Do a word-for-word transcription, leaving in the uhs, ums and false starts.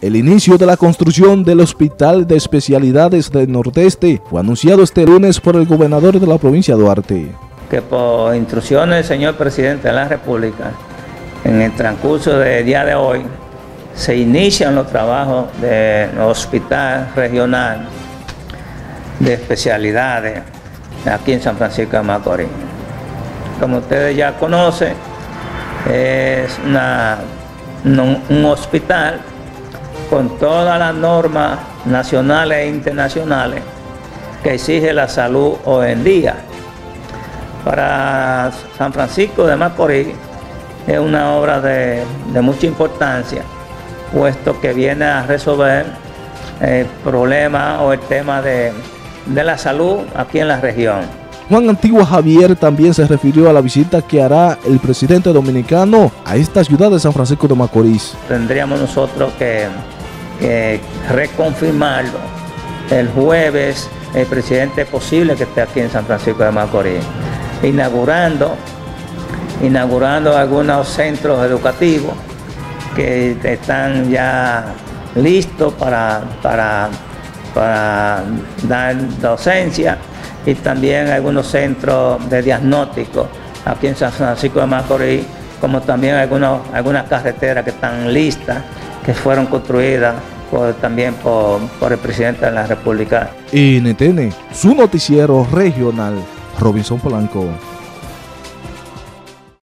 El inicio de la construcción del Hospital de Especialidades del Nordeste fue anunciado este lunes por el gobernador de la provincia de Duarte. Que por instrucciones del señor presidente de la República, en el transcurso del día de hoy, se inician los trabajos del Hospital Regional de Especialidades aquí en San Francisco de Macorís. Como ustedes ya conocen, es una, un hospital con todas las normas nacionales e internacionales que exige la salud hoy en día. Para San Francisco de Macorís es una obra de, de mucha importancia, puesto que viene a resolver el problema o el tema de, de la salud aquí en la región. Juan Antigua Javier también se refirió a la visita que hará el presidente dominicano a esta ciudad de San Francisco de Macorís. Tendríamos nosotros que, que reconfirmarlo el jueves. El presidente es posible que esté aquí en San Francisco de Macorís, inaugurando, inaugurando algunos centros educativos que están ya listos para, para, para dar docencia, y también algunos centros de diagnóstico aquí en San Francisco de Macorís, como también algunos, algunas carreteras que están listas, que fueron construidas por, también por, por el presidente de la República. N T N, su noticiero regional, Robinson Polanco.